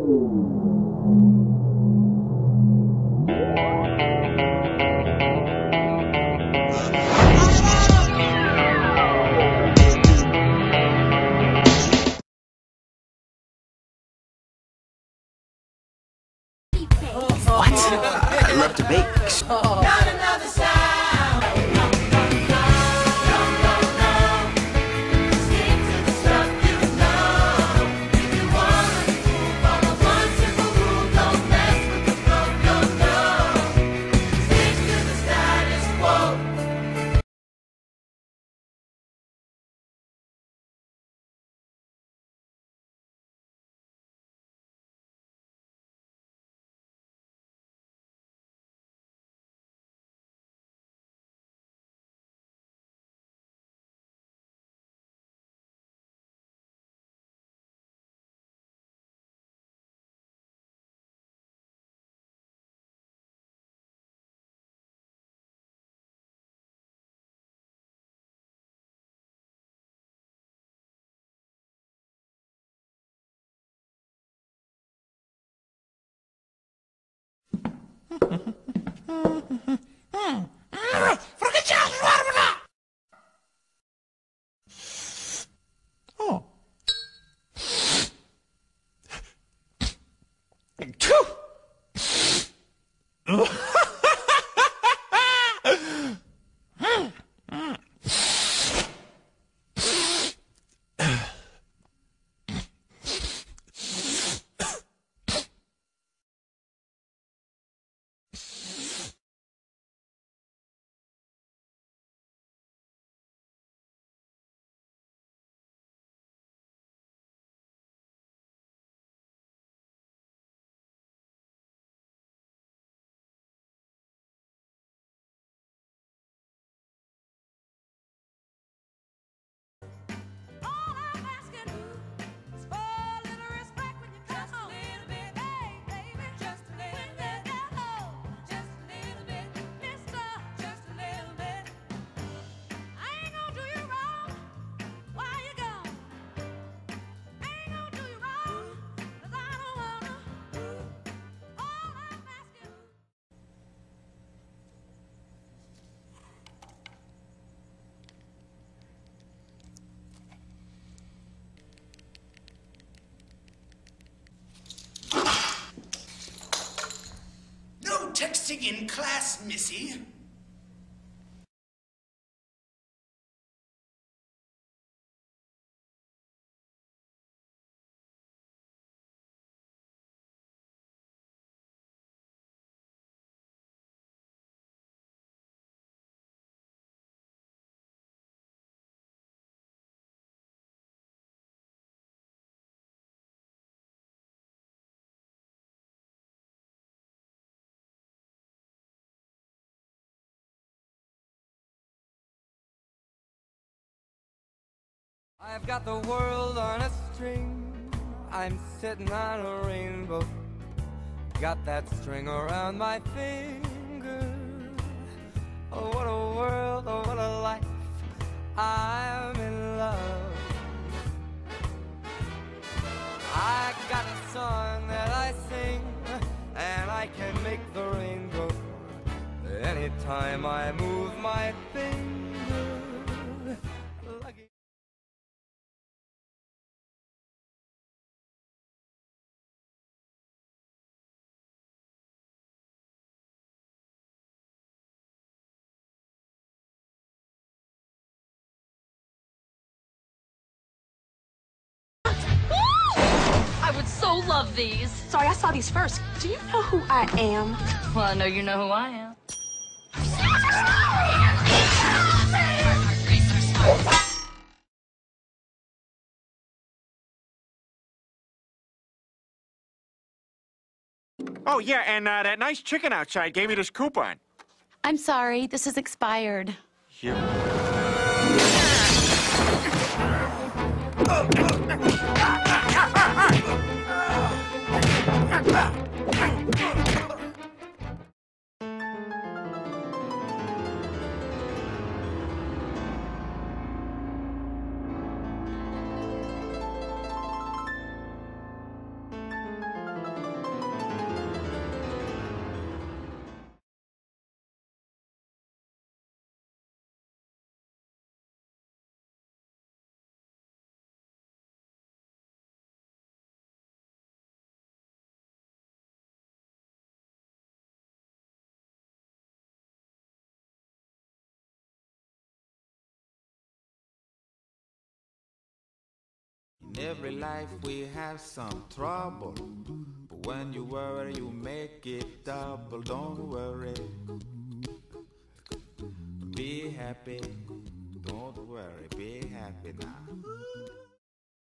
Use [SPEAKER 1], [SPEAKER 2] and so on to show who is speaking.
[SPEAKER 1] What? I love to bake.
[SPEAKER 2] Not another sound. Stick to the stuff you know. If you wanna follow one simple rule, don't mess with the flow. No. Stick to the status quo.
[SPEAKER 1] No texting in class, Missy.
[SPEAKER 3] I've got the world on a string, I'm sitting on a rainbow, got that string around my finger. Oh, what a world, oh, what a life, I'm in love. I got a song that I sing, and I can make the rain go anytime I move my finger. Lucky.
[SPEAKER 4] I would so love these.
[SPEAKER 5] Sorry, I saw these first. Do you know who I am?
[SPEAKER 4] Well, I know you know who I am.
[SPEAKER 6] Oh, yeah, and that nice chicken outside gave me this coupon.
[SPEAKER 5] I'm sorry, this is expired.
[SPEAKER 7] every life we have some trouble. But when you worry, you make it double. Don't worry. Be happy. Don't worry. Be happy now.